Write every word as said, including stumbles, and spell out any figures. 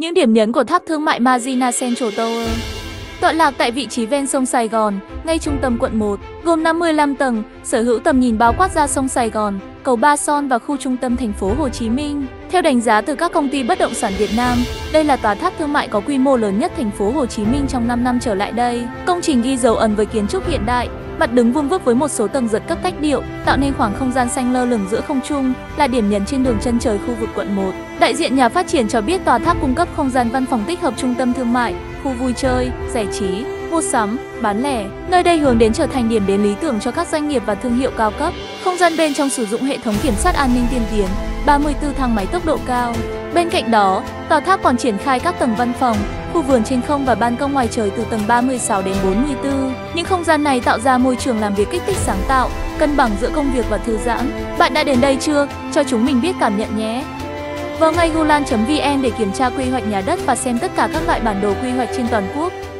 Những điểm nhấn của tháp thương mại Marina Central Tower tọa lạc tại vị trí ven sông Sài Gòn, ngay trung tâm quận một, gồm năm mươi lăm tầng, sở hữu tầm nhìn bao quát ra sông Sài Gòn, cầu Ba Son và khu trung tâm thành phố Hồ Chí Minh. Theo đánh giá từ các công ty bất động sản Việt Nam, đây là tòa tháp thương mại có quy mô lớn nhất thành phố Hồ Chí Minh trong năm năm trở lại đây. Công trình ghi dấu ấn với kiến trúc hiện đại, mặt đứng vuông vức với một số tầng giật cấp cách điệu, tạo nên khoảng không gian xanh lơ lửng giữa không trung, là điểm nhấn trên đường chân trời khu vực quận một. Đại diện nhà phát triển cho biết tòa tháp cung cấp không gian văn phòng tích hợp trung tâm thương mại, khu vui chơi, giải trí, mua sắm, bán lẻ. Nơi đây hướng đến trở thành điểm đến lý tưởng cho các doanh nghiệp và thương hiệu cao cấp. Không gian bên trong sử dụng hệ thống kiểm soát an ninh tiên tiến, ba mươi tư thang máy tốc độ cao. Bên cạnh đó, tòa tháp còn triển khai các tầng văn phòng, khu vườn trên không và ban công ngoài trời từ tầng ba mươi sáu đến bốn mươi tư. Những không gian này tạo ra môi trường làm việc kích thích sáng tạo, cân bằng giữa công việc và thư giãn. Bạn đã đến đây chưa? Cho chúng mình biết cảm nhận nhé! Vào ngay gulan chấm vn để kiểm tra quy hoạch nhà đất và xem tất cả các loại bản đồ quy hoạch trên toàn quốc.